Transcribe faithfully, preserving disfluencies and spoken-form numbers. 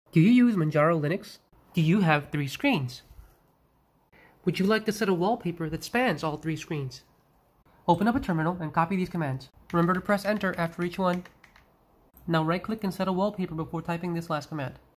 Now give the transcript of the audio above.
Do you use Manjaro Linux? Do you have three screens? Would you like to set a wallpaper that spans all three screens? Open up a terminal and copy these commands. Remember to press enter after each one. Now right-click and set a wallpaper before typing this last command.